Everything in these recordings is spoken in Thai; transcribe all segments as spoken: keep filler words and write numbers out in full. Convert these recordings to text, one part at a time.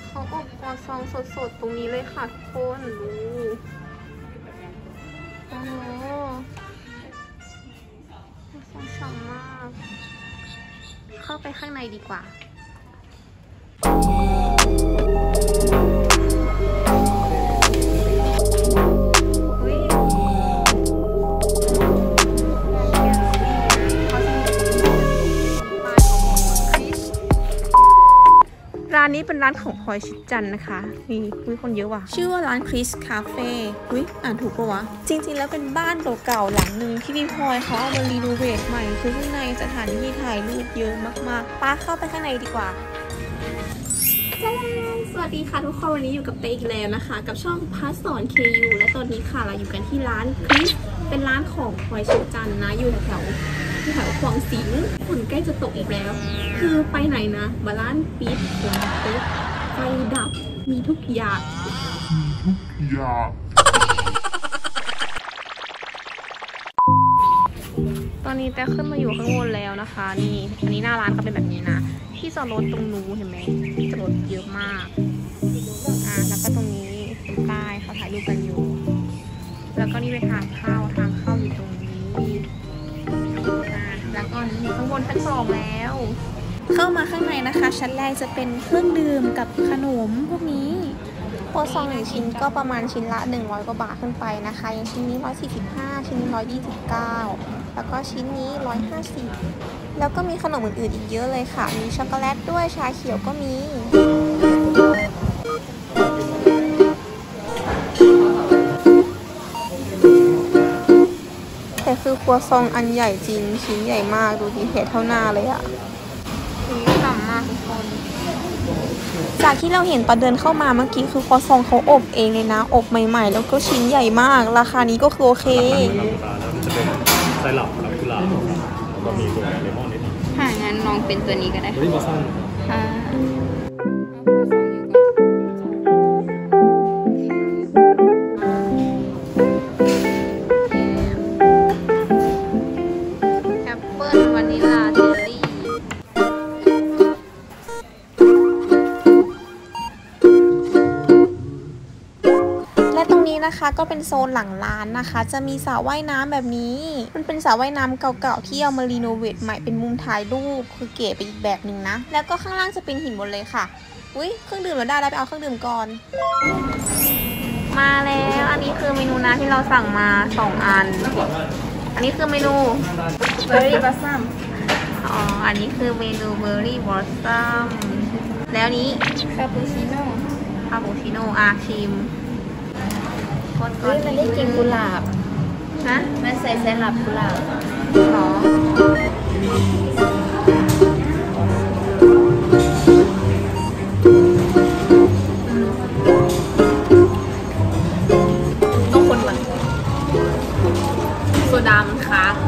เขาอบครัวซองสดๆตรงนี้เลยค่ะทุกคนดูโอ้โหซองฉ่ำมากเข้าไปข้างในดีกว่าร้านนี้เป็นร้านของพลอยชิดจันนะคะนี่คุยคนเยอะว่ะชื่อว่าร้านคริสคาเฟ่อุ้ยอ่านถูกปะวะจริงๆแล้วเป็นบ้านเก่าๆหลังหนึ่งที่พี่พลอยเขาเอามารีโนเวทใหม่คือข้างในสถานที่ถ่ายรูปเยอะมากๆป้าเข้าไปข้างในดีกว่าสวัสดีค่ะทุกคนวันนี้อยู่กับเต้อีกแล้วนะคะกับช่องพัสสอนเคยูและตอนนี้ค่ะเราอยู่กันที่ร้านคริสเป็นร้านของพลอยชิดจันนะอยู่แถวแถวคลองสิงห์ฝนใกล้จะตกอีกแล้วคือไปไหนนะบาร้านปิดร้านเป๊ะไฟดับมีทุกอย่างมีทุกอย่างตอนนี้แต่ขึ้นมาอยู่ข้างบนแล้วนะคะนี่อันนี้หน้าร้านเขาเป็นแบบนี้นะที่จอดรถตรงนู้นเห็นไหมที่จอดรถเยอะมากอ่ะแล้วก็ตรงนี้เป็นป้ายเขาถ่ายรูปกันอยู่แล้วก็นี่เป็นทางเข้าทางเข้าอยู่ตรงนี้แล้วก็นี่อยู่ข้างบนชั้นสองแล้วเข้ามาข้างในนะคะชั้นแรกจะเป็นเครื่องดื่มกับขนมพวกนี้โคซองหนึ่งชิ้นก็ประมาณชิ้นละหนึ่งร้อยกว่าบาทขึ้นไปนะคะอย่างชิ้นนี้หนึ่งร้อยสี่สิบห้าชิ้นนี้หนึ่งร้อยยี่สิบเก้าแล้วก็ชิ้นนี้หนึ่งร้อยห้าสิบแล้วก็มีขนมอื่นๆอีกเยอะเลยค่ะมีช็อกโกแลตด้วยชาเขียวก็มีแต่คือครัวซองอันใหญ่จริงชิ้นใหญ่มากดูดีเห็นเท่าหน้าเลยอะนี่ต่ำมากทุกคนจากที่เราเห็นตอนเดินเข้ามาเมื่อกี้คือครัวซองเขาอบเองเลยนะอบใหม่ๆแล้วก็ชิ้นใหญ่มากราคานี้ก็คือโอเคจะเป็นไซรัปกับกุหลาบแล้วก็มีตัวเลมอนนิดนึงถ้างั้นลองเป็นตัวนี้ก็ได้ตัวนี้มาสั้นค่ะนะคะก็เป็นโซนหลังร้านนะคะจะมีสระว่ายน้ำแบบนี้มันเป็นสระว่ายน้ำเก่าๆที่เอามารีโนเวทใหม่เป็นมุมถ่ายรูปคือเก๋ไปอีกแบบหนึ่งนะแล้วก็ข้างล่างจะเป็นหินหมดเลยค่ะอุ้ยเครื่องดื่มเราได้แล้วไปเอาเครื่องดื่มก่อนมาแล้วอันนี้คือเมนูนะที่เราสั่งมาสองอันอันนี้คือเมนูเบอร์รี่บลัซซัมอ๋ออันนี้คือเมนูเบอร์รี่บลัซซัมแล้วนี้คาปูชิโน่คาปูชิโน่อาชิมเฮ้ยมันได้กินกุหลาบฮะมันใส่ไซรัปกุหลาบหรอต้องคนก่อนโซดามันค้าง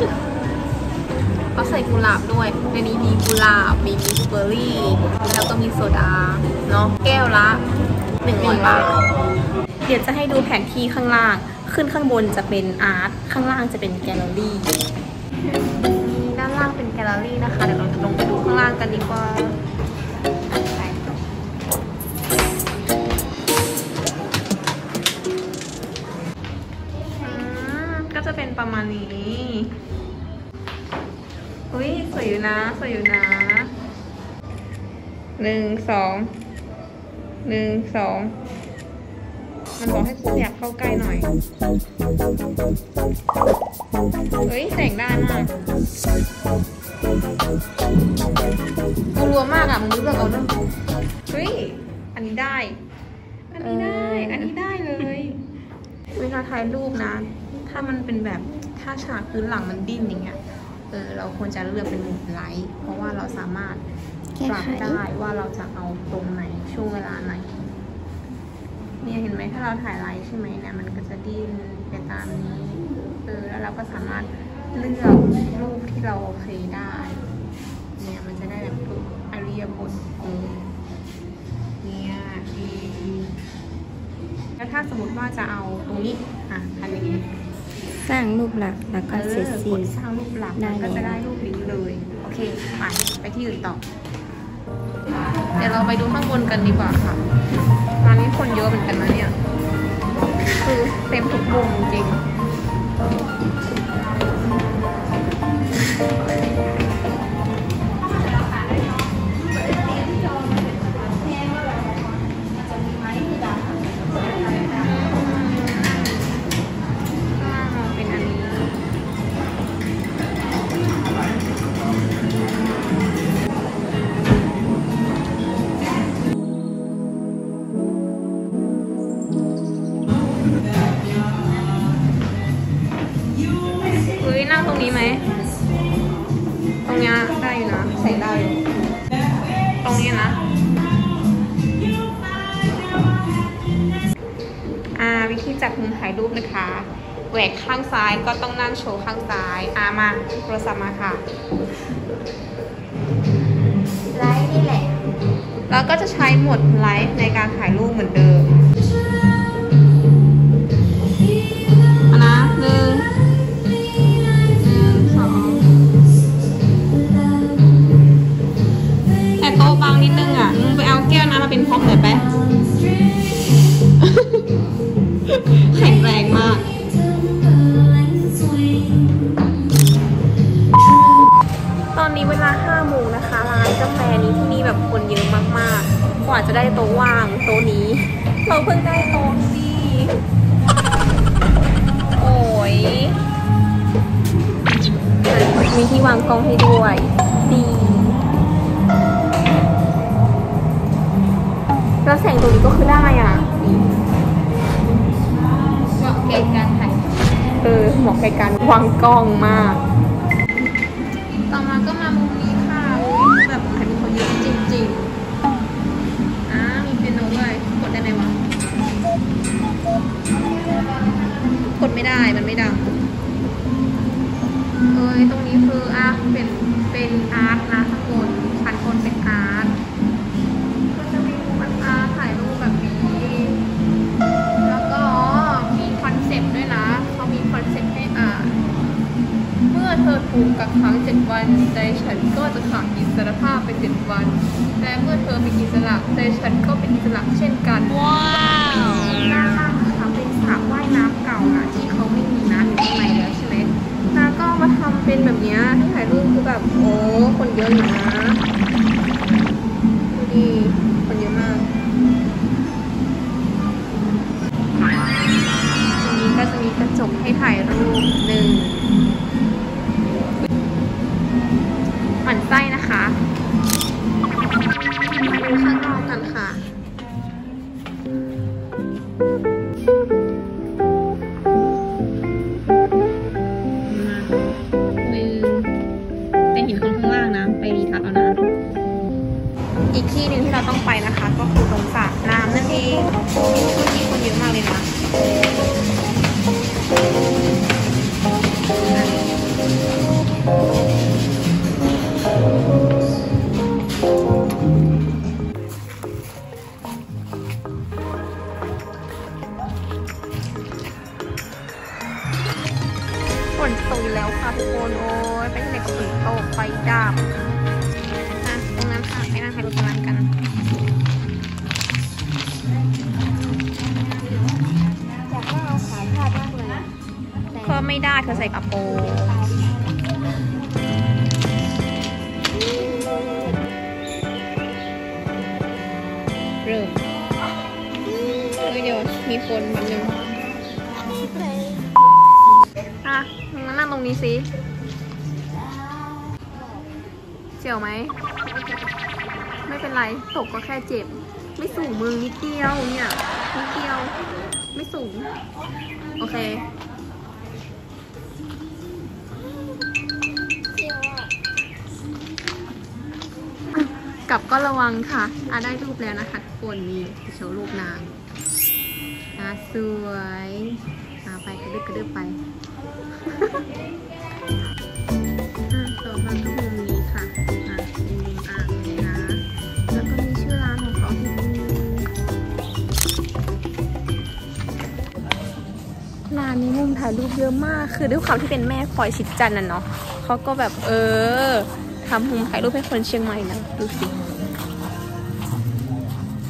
เขาใส่กุหลาบด้วยในนี้มีกุหลาบมีมิสเบอร์รี่แล้วก็มีโซดาเนาะแก้วละหนึ่งร้อยบาทเดี๋ยวจะให้ดูแผนที่ข้างล่างขึ้นข้างบนจะเป็นอาร์ตข้างล่างจะเป็นแกลเลอรี่ด้านล่างเป็นแกลเลอรี่นะคะเดี๋ยวเราจะลงไปดูข้างล่างกันดีกว่าก็จะเป็นประมาณนี้อุ้ยสวยอยู่นะสวยอยู่นะหนึ่งสองหนึ่งสองมันบอกให้อยากเข้าใกล้หน่อยเฮ้ยแสงได้มากเอารัวมากอ่ะมึงรู้แบบเอาเนอะเฮ้ยอันนี้ได้อันนี้ได้อันนี้ได้เลยเวลาถ่ายรูปนะถ้ามันเป็นแบบถ้าฉากพื้นหลังมันดิ้นอย่างเงี้ยเออเราควรจะเลือกเป็นมุมไลท์เพราะว่าเราสามารถปรับได้ว่าเราจะเอาตรงไหนช่วงเวลาไหนเนี่ยเห็นไหมถ้าเราถ่ายไลท์ใช่ไหมเนี่ยมันก็จะดิ้นไปตามนี้เออแล้วเราก็สามารถเลือกรูปที่เราโอเคได้เนี่ยมันจะได้แบบทุกอริยบทเออเนี่ยแล้วถ้าสมมติว่าจะเอาตรงนี้อ่ะอันนี้สร้างรูปหลักแล้วก็เซตซีนสร้างรูปหลักก็จะได้รูปนี้เลยโอเคไปไปที่อื่นต่อเดี๋ยวเราไปดูข้างบนกันดีกว่าค่ะร้านนี้คนเยอะเหมือนกันนะเนี่ยคือเต็มทุกมุมจริงนั่งตรงนี้ไหมตรงนี้ได้อยู่นะใส่ได้อยู่ตรงนี้นะอ่าวิธีจัดมุมถ่ายรูปนะคะแหวกข้างซ้ายก็ต้องนั่งโชว์ข้างซ้ายอ่ามาโทรศัพท์มาค่ะไลฟ์นี่แหละแล้วก็จะใช้โหมดไลฟ์ในการถ่ายรูปเหมือนเดิมนะหนึ่งโต๊ะบางนิดนึงอ่ะมึงไปเอาแก้วน้ำมาเป็นพร็อพหน่อยไป แข็งแรงมากตอนนี้เวลาห้าโมงนะคะร้านกาแฟนี้ที่นี่แบบคนเยอะมากๆกว่าจะได้โต๊ะว่างโต๊ะนี้เราเพิ่งได้โต๊ะดีโอ้ยมีที่วางกล้องให้ด้วยดีแล้วแสงตรงนี้ก็คือได้อ่ะเหมาะแก่การถ่ายเออเหมาะแก่การวางกล้องมากต่อมาก็มามุมนี้ค่ะแบบใครเป็นคนเยอะจริงๆอ่ามีเปียโนด้วยกดได้ไหมวะกดไม่ได้มันไม่ดังเอ้ยตรงนี้คืออ่ะเป็นเป็นอาร์ตนะข้างบนชั้นบนเป็นอาร์ตถ่ายรูปแบบนี้แล้วก็มีคอนเซ็ปต์ด้วยนะเขามีคอนเซ็ปต์ให้อ่านเมื่อเธอถูกกักขังเจ็ดวันใจฉันก็จะขาดอิสรภาพไปเจ็ดวันแต่เมื่อเธอเป็นอิสระใจฉันก็เป็นอิสระเช่นกันว้าวด้านล่างนะคะเป็นสระว่ายน้ำเก่านะที่เขาไม่มีน้ำอยู่ข้างในแล้วใช่ไหมแล้วก็มาทำเป็นแบบนี้ถ้าถ่ายรูปคือแบบโอ้คนเยอะอยู่นะดูดิคนเยอะมากตรงนี้ก็จะมีกระจกให้ถ่ายรูปหนึ่งหมั่นไส้นะคะมาดูข้างนอกกันค่ะไปเห็นคนข้างล่างนะไปรีทัชเอานะอีกที่หนึ่งที่เราต้องไปนะคะก็คือตรงสระน้ำนั่นเองช่วงนี้คนเยอะมากเลยนะฝนตกแล้วค่ะทุกคนโอ้ยไปที่ไหนฝนตกไฟดับนะตรงนั้นค่ะไปนั่งถ่ายรูปตรงนั้นกันอยากว่าเอาขาพาดมากเลยก็ไม่ได้เธอใส่กระโปรงเริ่มเฮ้ยเดี๋ยวมีคนแบบนึงอ่ะงั้นนั่งตรงนี้สิเจียวไหมไม่เป็นไรตกก็แค่เจ็บไม่สูงมึงนิดเดียวเนี่ยนิดเดียวไม่สูงโอเคกลับก็ระวังค่ะอ่ะได้รูปแล้วนะคะทุกคนนี่โชว์รูปนางอ่ะสวยอ่ะไปกระดึบกระดึบไปต่อมาก็มุมนี้ค่ะอ่ะเป็นมุมอ่างเลยนะแล้วก็มีชื่อร้านของเขาที่ร้านนี้มุมถ่ายรูปเยอะมากคือด้วยความที่เป็นแม่พลอยชิดจันทร์น่ะเนาะเขาก็แบบเออทำมุมถ่ายรูปให้คนเชียงใหม่นะดูสิ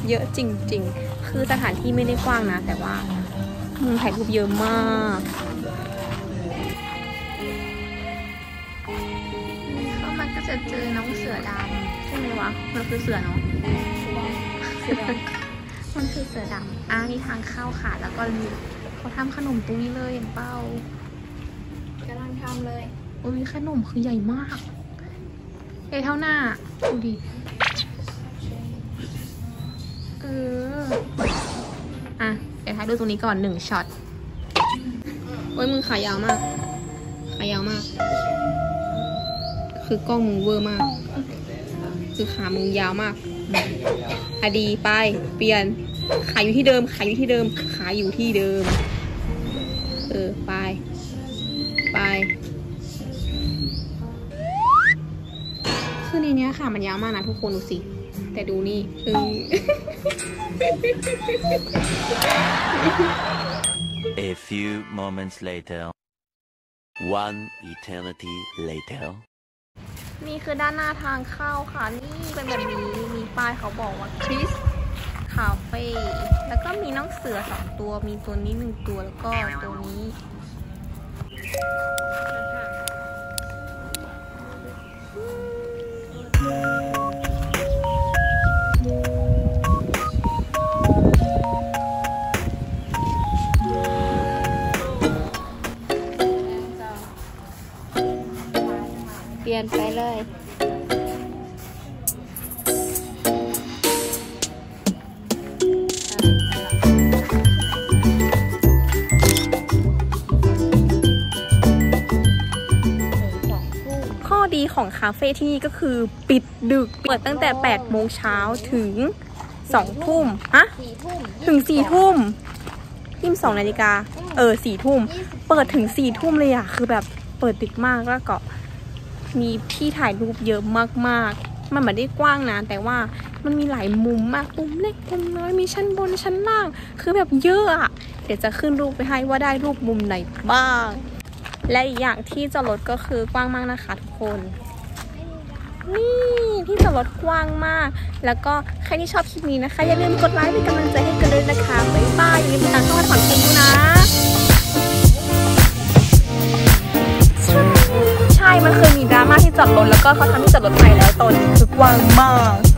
เยอะจริงๆคือสถานที่ไม่ได้กว้างนะแต่ว่ามุมถ่ายรูปเยอะมากเข้ามาก็จะเจอน้องเสือดำใช่ไหมวะมันคือเสือเนาะมันคือเสือดำอ่ะมีทางเข้าค่ะแล้วก็เขาทำขนมตรงนี้เลยเห็นเป้ากำลังทำเลยอุ้ยขนมคือใหญ่มากใหญ่เท่าหน้าดูดิเอออ่ะเดี๋ยวถ่ายดูตรงนี้ก่อนหนึ่งช็อตโอ้ยมึงขายาวมากขายาวมากคือกล้องมึงเวอร์มากคือขามึงยาวมากอะดีไปเปลี่ยนขายอยู่ที่เดิมขายอยู่ที่เดิมขายอยู่ที่เดิมเออไปไปคือในนี้ค่ะมันยาวมากนะทุกคนดูสิแต่ดูนี่เออ A few moments later one eternity later นี่คือด้านหน้าทางเข้าค่ะนี่เป็นแบบนี้มีป้ายเขาบอกว่าคริสคาเฟ่แล้วก็มีน้องเสือสองตัวมีตัวนี้หนึ่งตัวแล้วก็ตัวนี้เปลี่ยนไปเลยข้อดีของคาเฟ่ที่นี่ก็คือปิดดึกเปิดตั้งแต่แปดโมงเช้าถึงสองทุ่มฮะถึงสี่ทุ่มยี่สิบสองนาฬิกาเออสี่ทุ่มเปิดถึงสี่ทุ่มเลยอะคือแบบเปิดดึกมากแล้วก็มีที่ถ่ายรูปเยอะมากๆมันไม่ได้กว้างนะแต่ว่ามันมีหลายมุมมากมุมเล็กมุมน้อยมีชั้นบนชั้นล่างคือแบบเยอะอะเดี๋ยวจะขึ้นรูปไปให้ว่าได้รูปมุมไหนบ้างและอีกอย่างที่จอดรถก็คือกว้างมากนะคะทุกคนนี่ที่จอดรถกว้างมากแล้วก็ใครที่ชอบคลิปนี้นะคะอย่าลืมกดไลค์เป็นกำลังใจให้กันด้วยนะคะบ๊ายบายอย่าลืมติดตามช่องของเคนดูนะใช่มันเคยมีดราม่าที่จอดรถแล้วก็เขาทำที่จอดรถใหม่แล้วตอนนี้คือกว้างมาก